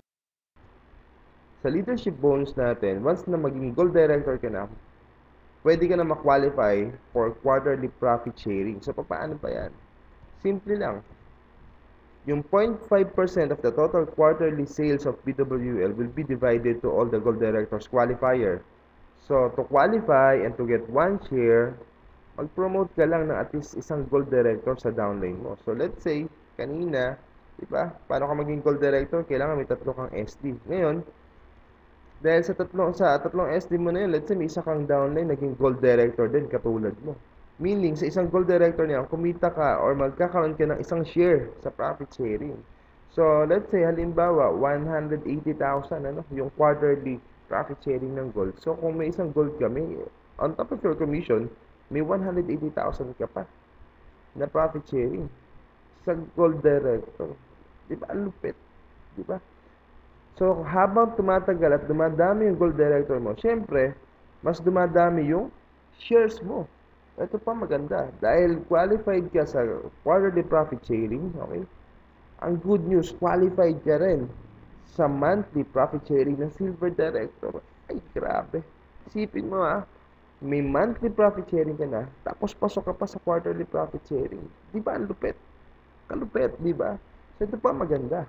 [SPEAKER 1] Sa leadership bonus natin, once na maging gold director ka na, pwede ka na ma-qualify for quarterly profit sharing. So, paano pa yan? Simple lang. Yung 0.5% of the total quarterly sales of BWL will be divided to all the gold directors qualifier. So, to qualify and to get 1 share, mag-promote ka lang ng at least isang gold director sa downline mo. So, let's say, kanina, di ba? Paano ka maging gold director? Kailangan may 3 kang SD. Ngayon, dahil sa tatlong SD mo na yun, let's say may isa kang downline, naging gold director din, katulad mo. Meaning, sa isang gold director niya, kumita ka or magkakaroon ka ng isang share sa profit sharing. So, let's say, halimbawa, 180,000, yung quarterly profit sharing ng gold. So, kung may isang gold ka, on top of your commission, may 180,000 ka pa na profit sharing sa gold director. Di ba? Ang lupit. Di ba? So, habang tumatagal at dumadami yung gold director mo, syempre, mas dumadami yung shares mo. Ito pa maganda. Dahil qualified ka sa quarterly profit sharing, okay? Ang good news, qualified ka rin sa monthly profit sharing ng silver director. Ay, grabe. Isipin mo may monthly profit sharing ka na, tapos pasok ka pa sa quarterly profit sharing. Di ba ang lupit? Kalupit, di ba? So, ito pa maganda.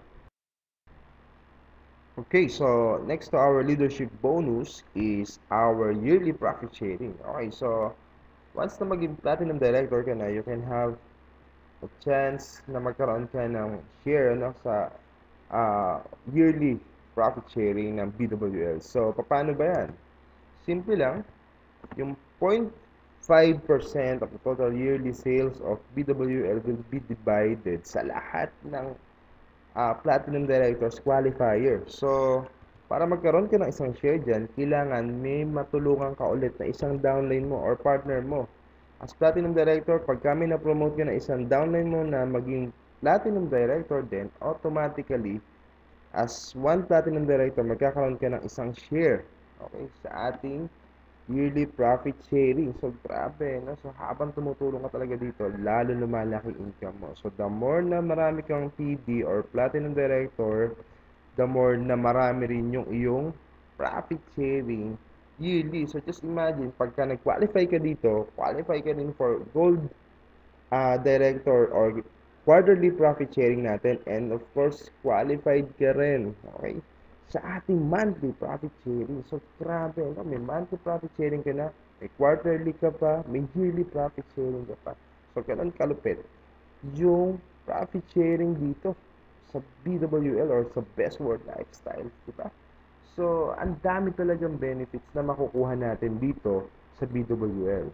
[SPEAKER 1] Okay, so next to our leadership bonus is our yearly profit sharing. Okay, so once na maging platinum director ka na, you can have a chance na magkaroon ka ng share sa yearly profit sharing ng BWL. So, paano ba yan? Simple lang, yung 0.5% of the total yearly sales of BWL will be divided sa lahat ng Platinum Directors Qualifier. So, para magkaroon ka ng isang share dyan, kailangan may matulungan ka ulit na isang downline mo or partner mo. As Platinum Director, pag kami na-promote ka na isang downline mo na maging Platinum Director din, automatically, as one Platinum Director, magkakaroon ka ng isang share, okay, sa ating yearly profit sharing. So, grabe, no? So, habang tumutulong ka talaga dito, lalo lumalaki income mo. So, the more na marami kang PD or Platinum Director, the more na marami rin yung iyong profit sharing yearly. So, just imagine, pagka nag-qualify ka dito, qualify ka din for Gold Director or quarterly profit sharing natin, and of course, qualified ka rin. Okay? Sa ating monthly profit sharing. So, grabe, no? May monthly profit sharing ka na, may quarterly ka pa, may yearly profit sharing ka pa. So, ganun kalupit yung profit sharing dito sa BWL or sa Best World Lifestyle, di ba? So, ang dami talagang benefits na makukuha natin dito sa BWL.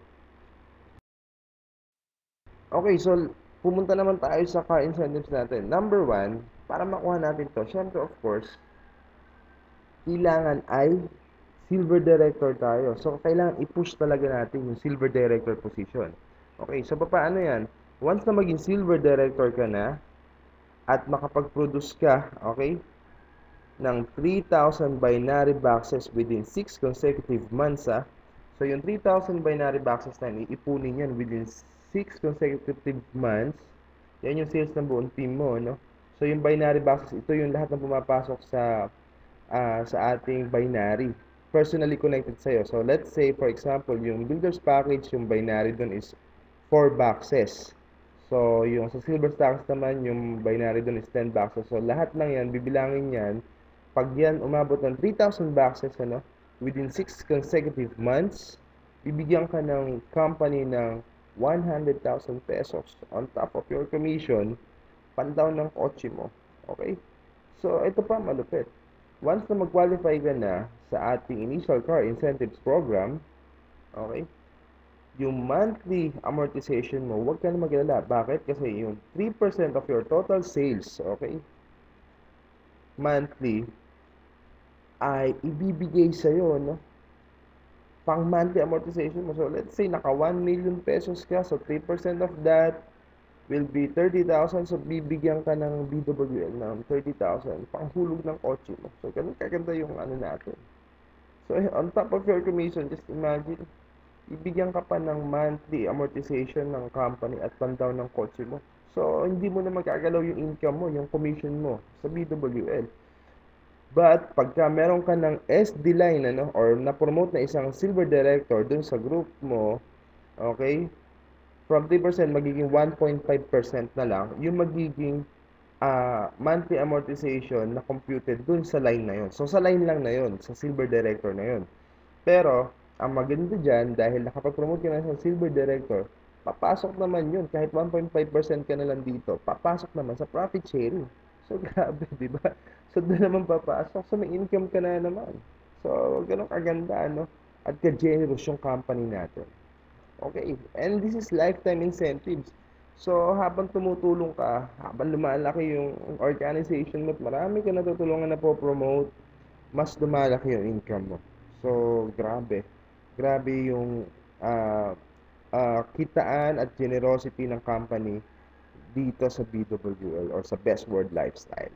[SPEAKER 1] Okay, so pumunta naman tayo sa car incentives natin. Number 1, para makuha natin to, syempre of course, kailangan ay silver director tayo. So, kailangan i-push talaga natin yung silver director position. Okay, so paano yan? Once na maging silver director ka na, at makapag-produce ka, okay, ng 3,000 binary boxes within 6 consecutive months, So, yung 3,000 binary boxes na iipunin yan within 6 consecutive months. Yan yung sales ng buong team mo, no? So, yung binary boxes, ito yung lahat ng pumapasok sa ating binary. Personally connected sa'yo. So, let's say, for example, yung builder's package, yung binary dun is 4 boxes. So, yung sa silver stacks naman, yung binary dun is 10 boxes. So, lahat lang yan, bibilangin yan. Pag yan umabot ng 3,000 boxes, within 6 consecutive months, bibigyan ka ng company ng 100,000 pesos on top of your commission, pandown ng kotse mo. Okay? So, ito pa malupit. Once na mag-qualify ka na sa ating initial car incentives program, okay, yung monthly amortization mo, huwag ka na mag-alala. Bakit? Kasi yung 3% of your total sales, okay, monthly, ay ibibigay sa'yo, no? pang monthly amortization mo. So, let's say, naka 1 million pesos ka. So, 3% of that will be 30,000. So, bibigyan ka ng BWL ng 30,000 panghulog ng kotse mo. So, ganun kaganda yung ano natin. So, on top of your commission, just imagine, ibigyan ka pa ng monthly amortization ng company at rundown ng kotse mo. So, hindi mo na magkagalaw yung income mo, yung commission mo sa BWL. But, pagka meron ka ng SD line, ano, or na-promote na isang silver director dun sa group mo, okay, from 3% magiging 1.5% na lang yung magiging monthly amortization na computed dun sa line na yun. So, sa line lang na yun, sa silver director na yun. Pero, ang maganda dyan, dahil nakapag-promote ka na sa silver director, papasok naman yun, kahit 1.5% ka na lang dito, papasok naman sa profit sharing. So, grabe, di ba? So, doon naman papasok. So, may income ka na naman. So, ganun kaganda, ano? At ka-generous yung company natin. Okay, and this is lifetime incentives. So, habang tumutulong ka, habang lumalaki yung organization mo at marami ka natutulungan na po-promote, mas lumalaki yung income mo. So, grabe. Grabe yung ah kitaan at generosity ng company dito sa BWL or sa Best World Lifestyle.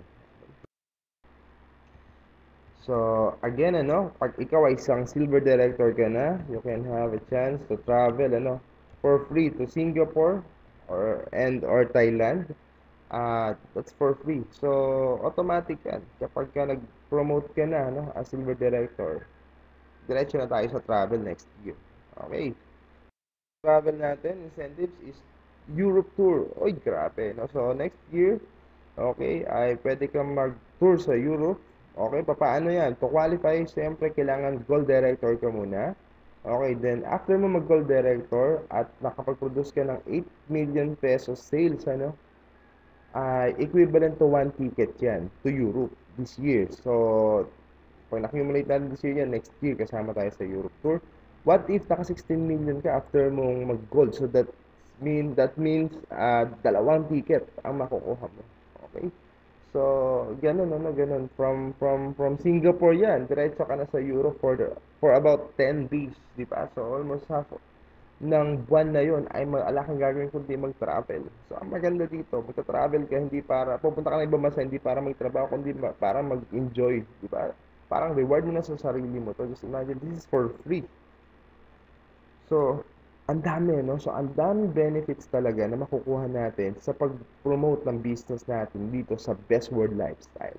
[SPEAKER 1] So, again, ano, pag ikaw ay isang silver director ka na, you can have a chance to travel, ano, for free to Singapore or Thailand. That's for free. So, automatic yan. Kapag ka nag-promote ka na, ano, as silver director, diretso na tayo sa travel next year. Okay. Travel natin, incentives is Europe tour. Oy, grabe, no? So, next year, okay, ay pwede kang mag-tour sa Europe. Okay, papaano yan? To qualify, siyempre, kailangan gold director ka muna. Okay, then, after mo mag-gold director at nakapag-produce ka ng 8 million pesos sales, ano, ay equivalent to one ticket yan to Europe this year. So, pag na-accumulate natin this year yan, next year kasama tayo sa Europe tour. What if naka 16 million ka after mong mag-gold? So that means dalawang ticket ang makukuha mo. Okay? So, ganun ano, ganun from Singapore yan, diretso ka na sa Europe for about 10 days, di ba? So, almost half ng buwan na yon ay wala kang gagawin kundi mag-travel. So, ang maganda dito, magta-travel ka hindi para, pupunta ka ng ibang bansa hindi para magtrabaho, kundi para mag-enjoy, di ba? Parang reward mo na sa sarili mo to. Just imagine, this is for free. So, ang dami, no? So, ang dami benefits talaga na makukuha natin sa pag-promote ng business natin dito sa Best World Lifestyle.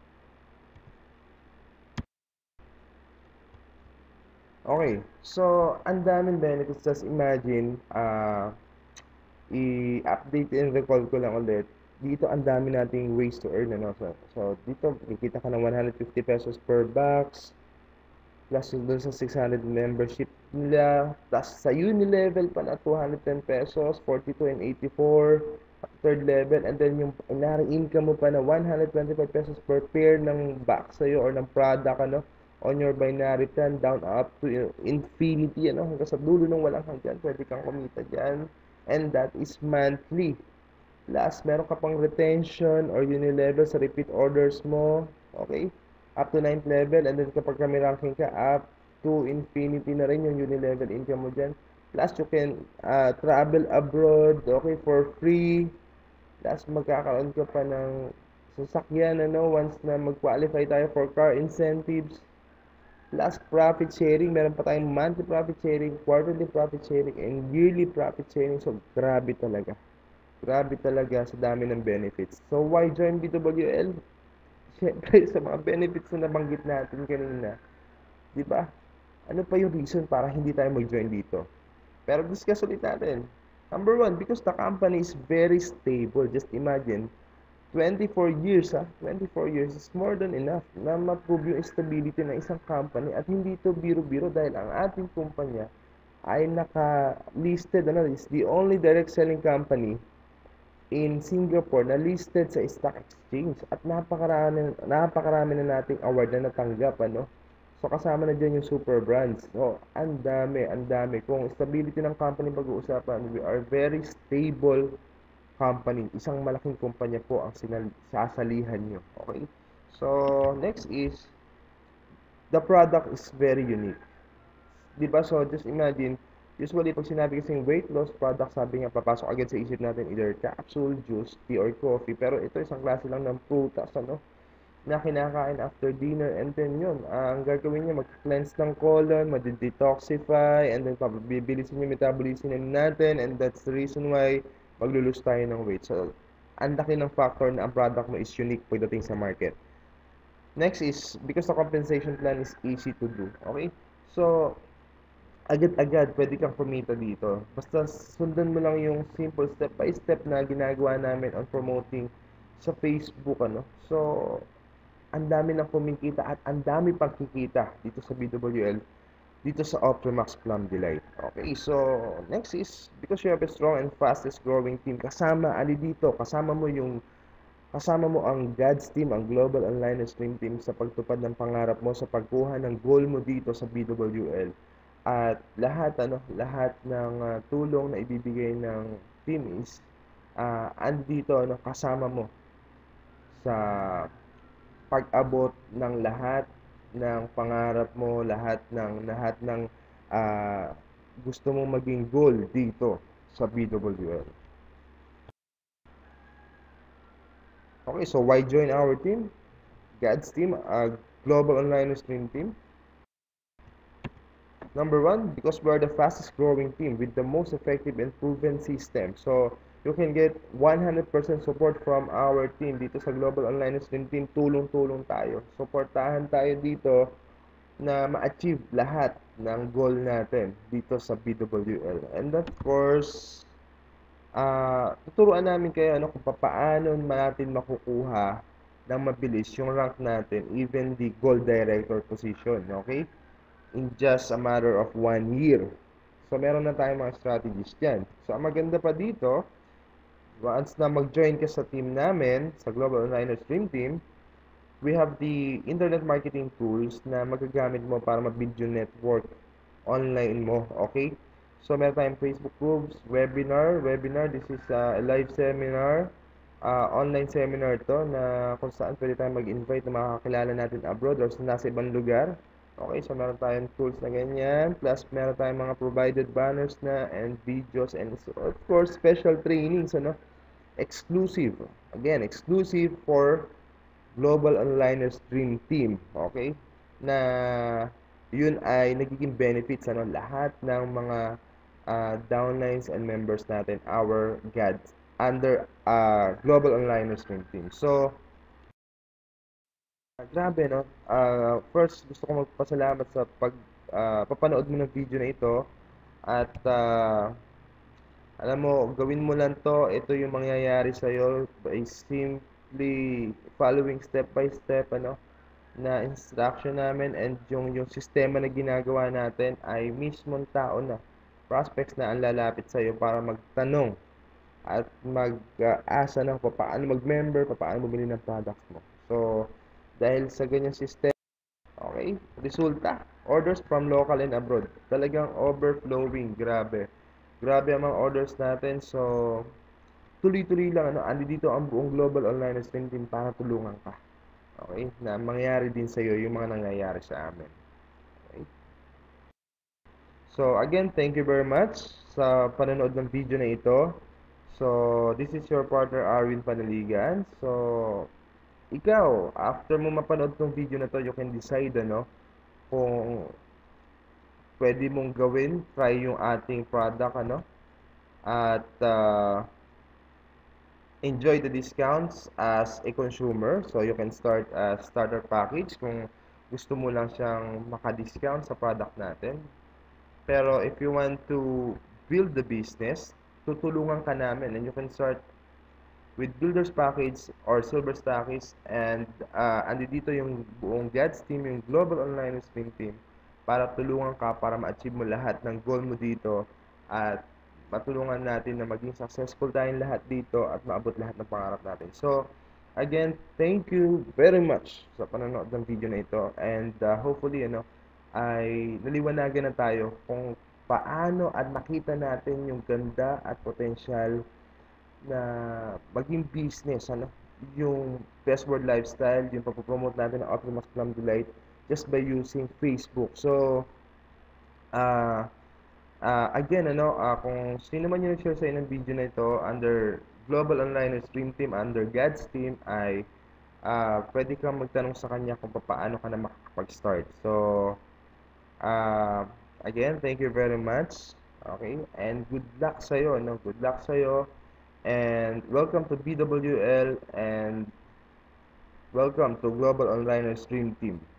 [SPEAKER 1] Okay, so, ang daming benefits. Just imagine, i-update and recall ko lang ulit. Dito, ang dami nating ways to earn, ano? So dito, kikita ka ng 150 pesos per box, plus yung dun sa 600 membership nila, plus sa uni-level pa na 210 pesos, 42 and 84, third level, and then yung inari income mo pa na 125 pesos per pair ng box sa'yo or ng product, ano, on your binary plan, down up to infinity, ano, hanggang sa dulo ng walang hanggan, pwede kang kumita dyan, and that is monthly. Plus, meron ka pang retention or uni-level sa repeat orders mo. Okay? Up to 9th level. And then kapag kami ranking ka, up to infinity na rin yung uni-level income mo dyan. Plus, you can travel abroad, okay, for free. Plus, magkakaroon ka pa ng sasakyan, ano, once na mag-qualify tayo for car incentives. Plus, profit sharing. Meron pa tayong monthly profit sharing, quarterly profit sharing, and yearly profit sharing. So, grabe talaga. Grabe talaga sa dami ng benefits. So, why join BWL? Siyempre, sa mga benefits na nabanggit natin kanina, di ba? Ano pa yung reason para hindi tayo mag-join dito? Pero discuss ulit natin. Number one, because the company is very stable. Just imagine, 24 years, 24 years is more than enough na ma-prove yung stability ng isang company at hindi ito biro-biro dahil ang ating kumpanya ay naka-listed, ano, is the only direct selling company in Singapore na listed sa stock exchange at napakarami na nating award na natanggap, ano. So kasama na diyan yung super brands. So ang dami. Kung stability ng company pag-uusapan, we are very stable company. Isang malaking kumpanya po ang sasalihan nyo. Okay? So next is the product is very unique. 'Di ba? So, just imagine, usually pag sinabi kasing weight loss product, sabi nga papasok agad sa isip natin either capsule, juice, tea, or coffee. Pero ito isang klase lang ng prutas, ano, na kinakain after dinner, and then yun, ang gagawin niya, mag-cleanse ng colon, mag-detoxify, and then bibilisin yung metabolism natin, and that's the reason why maglulose tayo ng weight. So, ang laki ng factor na ang product mo is unique pagdating sa market. Next is, because the compensation plan is easy to do, okay? So, agad-agad pwede kang kumita dito. Basta sundan mo lang yung simple step by step na ginagawa namin on promoting sa Facebook, ano. So, ang dami nang kumikita at ang dami pang kikita dito sa BWL, dito sa Optimax Plum Delight. Okay, so next is, because you have a strong and fastest growing team, kasama mo ang God's team, ang Global Online Stream Team sa pagtupad ng pangarap mo, sa pagkuha ng goal mo dito sa BWL. At lahat ng tulong na ibibigay ng team is andito, ano, kasama mo sa pag-abot ng lahat ng pangarap mo, lahat ng ah, gusto mong maging goal dito sa BWL. Okay, so why join our team? God's team, a global online stream team. Number one, because we are the fastest growing team with the most effective and proven system. So, you can get 100% support from our team dito sa Global Online Stream Team. Tulong-tulong tayo. Supportahan tayo dito na ma-achieve lahat ng goal natin dito sa BWL. And of course, tuturuan namin kayo, ano, kung paano natin makukuha ng mabilis yung rank natin, even the gold director position, okay? In just a matter of 1 year. So, meron na tayong mga strategies dyan. So, ang maganda pa dito, once na mag-join ka sa team namin, sa Global Online Stream Team, we have the internet marketing tools na magagamit mo para ma-build yung network online mo, okay? So, meron tayong Facebook groups, webinar, this is a live seminar, online seminar to na kung saan pwede tayong mag-invite ng mga kakilala natin abroad or sa nasa ibang lugar. Okay, so meron tayong tools na ganyan, plus meron tayong mga provided banners na and videos, and so, of course, special trainings, ano, exclusive. Again, exclusive for Global Online Stream Team, okay? Na yun ay nagiging benefits, ano, lahat ng mga downlines and members natin, our GADs, under Global Online Stream Team. So, grabe, no? First, gusto ko magpasalamat sa papanood mo ng video na ito. At alam mo, gawin mo lang to. Ito yung mangyayari sa'yo by simply following step by step, ano, na instruction namin, and yung sistema na ginagawa natin ay mismong tao na, prospects na ang lalapit sa'yo para magtanong at mag-asa ng paano mag-member, paano bumili ng products mo. So, dahil sa ganyang system, okay, resulta, orders from local and abroad. Talagang overflowing, grabe. Grabe ang mga orders natin. So, tuloy-tuloy lang, ano, andi dito ang buong Global Online Stream Team para tulungan ka. Okay? Na mangyari din sa iyo yung mga nangyayari sa amin. Okay? So, again, thank you very much sa panonood ng video na ito. So, this is your partner Arwin Panaligan. So, ikaw, after mo mapanood tong video na to, you can decide, ano, kung pwede mong gawin, try yung ating product, ano, at enjoy the discounts as a consumer. So, you can start a starter package kung gusto mo lang siyang maka-discount sa product natin. Pero if you want to build the business, tutulungan ka namin, and you can start with builders package or silver package, and andi dito yung buong God's team, yung Global Online Stream Team, para tulungan ka para ma-achieve mo lahat ng goal mo dito, at matulungan natin na maging successful tayong lahat dito at maabot lahat ng pangarap natin. So, again, thank you very much sa panonood ng video na ito, and hopefully, ano, ay naliwanagan na tayo kung paano at nakita natin yung ganda at potential na maging business, ano, yung Best World Lifestyle, yung pagpopromote natin ng Optimus Plum Delight just by using Facebook. So, Ah, Again, kung sino man yung nag-share sa'yo ng video na ito under Global Online Stream Team, under God's Team, ay pwede kang magtanong sa kanya kung paano ka na makakapag-start. So, uh, again, thank you very much. Okay? And good luck sa'yo, no? Good luck sa'yo. And welcome to BWL and welcome to Global Online Stream Team.